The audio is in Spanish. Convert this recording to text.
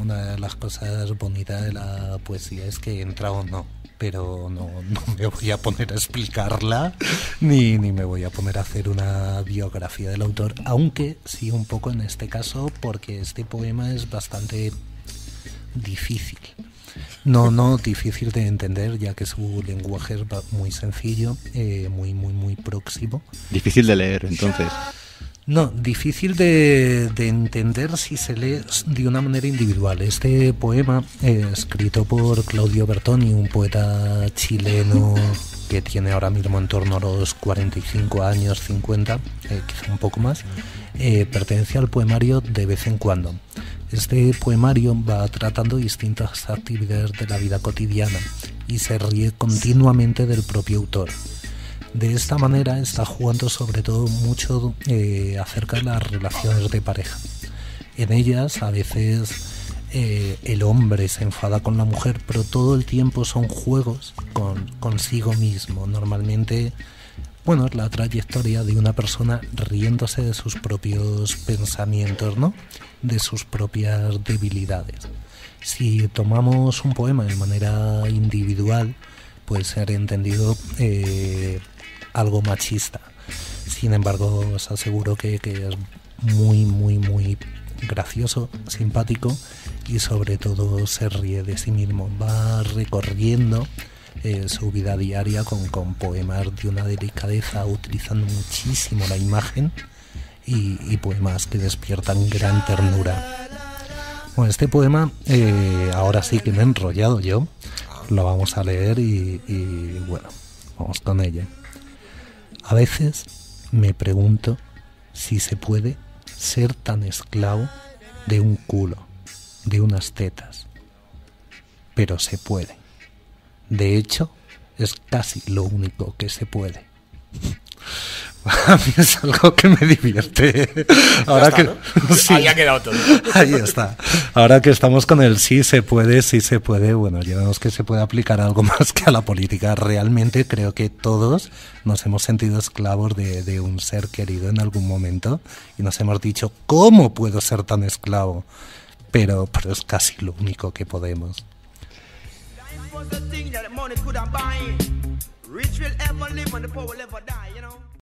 una de las cosas bonitas de la poesía es que entra o no, pero no me voy a poner a explicarla ni me voy a poner a hacer una biografía del autor, aunque sí un poco en este caso, porque este poema es bastante difícil. No difícil de entender, ya que su lenguaje es muy sencillo, muy próximo. Difícil de leer, entonces. No, difícil de entender si se lee de una manera individual. Este poema, escrito por Claudio Bertoni, un poeta chileno que tiene ahora mismo en torno a los 45 años, 50, quizá un poco más, pertenece al poemario De vez en cuando. Este poemario va tratando distintas actividades de la vida cotidiana y se ríe continuamente del propio autor. De esta manera está jugando sobre todo mucho acerca de las relaciones de pareja. En ellas a veces el hombre se enfada con la mujer, pero todo el tiempo son juegos consigo mismo. Normalmente, bueno, es la trayectoria de una persona riéndose de sus propios pensamientos, ¿no? De sus propias debilidades. Si tomamos un poema de manera individual, puede ser entendido algo machista. Sin embargo, os aseguro que es muy gracioso, simpático y sobre todo se ríe de sí mismo. Va recorriendo su vida diaria con poemas de una delicadeza, utilizando muchísimo la imagen y poemas que despiertan gran ternura. Bueno, este poema, ahora sí que me he enrollado yo, lo vamos a leer y bueno, vamos con ella. A veces me pregunto si se puede ser tan esclavo de un culo, de unas tetas. Pero se puede. De hecho, es casi lo único que se puede. A mí es algo que me divierte. Ahora está, que ¿no? sí, Ahí ha quedado todo. ahí está. Ahora que estamos con el sí se puede, bueno, ya vemos que se puede aplicar algo más que a la política. Realmente creo que todos nos hemos sentido esclavos de un ser querido en algún momento y nos hemos dicho, ¿cómo puedo ser tan esclavo? Pero es casi lo único que podemos. Rich will ever live and the poor will ever die, you know.